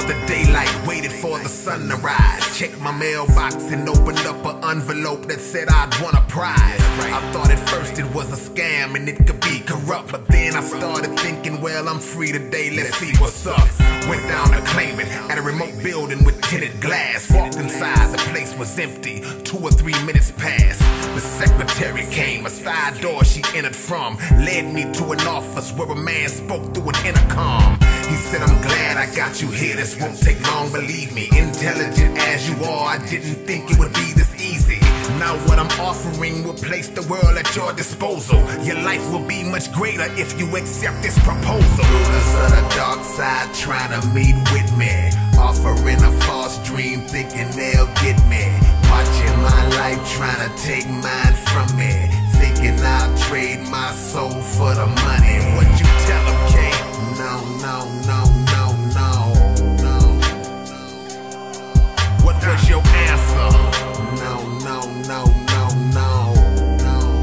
the daylight, waited for the sun to rise. Checked my mailbox and opened up an envelope that said I'd won a prize. I thought at first it was a scam and it could be corrupt, but then I started thinking, well, I'm free today, let's see what's up. Went down to claim it at a remote building with tinted glass. Walked inside, the place was empty. 2 or 3 minutes passed. The secretary came, a side door she entered from, led me to an office where a man spoke through an intercom. He said, I'm glad I got you here, this won't take long, believe me. Intelligent as you are, I didn't think it would be this easy. Now what I'm offering will place the world at your disposal. Your life will be much greater if you accept this proposal. Rulers of the dark side trying to meet with me, offering a false dream thinking they'll get me. Watching my life trying to take mine from me, thinking I'll trade my soul for the money. What you tell them, K? No, no, no, no, no, no. What was your answer? No, no, no, no, no, no.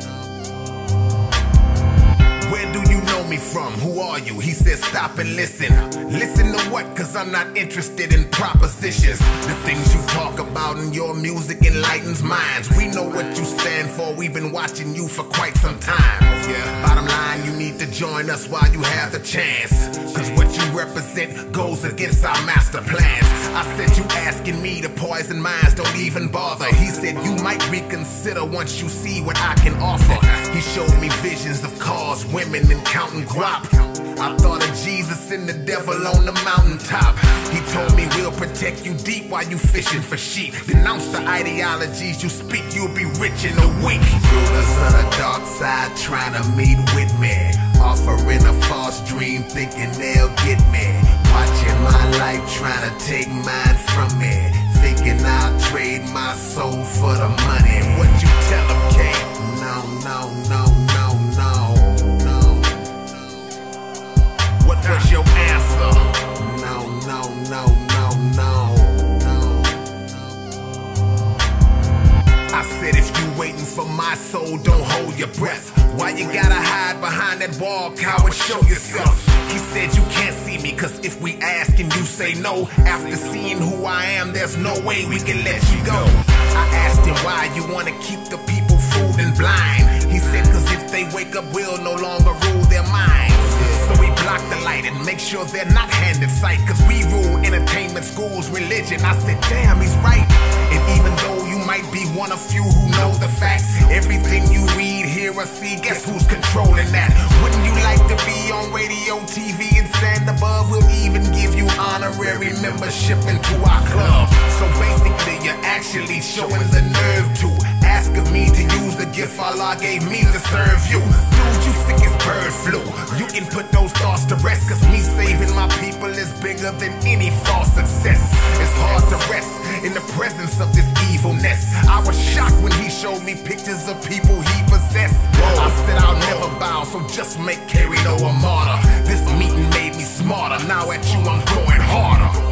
Where do you know me from? Who are you? He said stop and listen. Listen to what? Cause I'm not interested in propositions. The things you talk about in your music enlightens minds. We know what you stand for, we've been watching you for quite some time. Yeah. Bottom line, you need to join us while you have the chance, cause what you represent goes against our master plans. I said you asking me to poison minds, don't even bother. He said you might reconsider once you see what I can offer. He showed me visions of cars, women, and counting guap. I thought of Jesus and the devil on the mountaintop. He told me we'll protect you deep while you fishing for sheep. Denounce the ideologies you speak, you'll be rich in a week. Rulers of the dark side trying to meet with me, offering a false dream thinking they'll get me. Watching my life trying to take mine from me, thinking I'll trade my soul for the money. What you tell them, K? No, no, no, no, no, no. What was your answer? No, no, no, no, no, no. I said if you waiting for my soul, don't hold your breath. Why you gotta hide behind that wall, coward? Show yourself. He said you can't see me, cause if we ask and you say no, after seeing who I am, there's no way we can let you go. I asked him why you wanna keep the people fooled and blind. He said cause if they wake up, we'll no longer rule their minds. So we block the light and make sure they're not handed sight, cause we rule entertainment, schools, religion. I said damn, he's right. And even though you might be one of few who know the facts, everything you read, hear or see, guess who's controlling that? Wouldn't you like to be on radio, TV and stand above? We'll even give you honorary membership into our club. So basically you're actually showing the nerve to ask of me to use the gift Allah gave me to serve you. Dude, you sick as bird flu. You can put those thoughts to rest, cause me saving my people is bigger than any false success. It's hard to rest in the presence of this evilness. I was shocked when he showed me pictures of people he possessed. I said I'll never bow, so just make Kerry no a martyr. This meeting made me smarter. Now at you I'm going harder.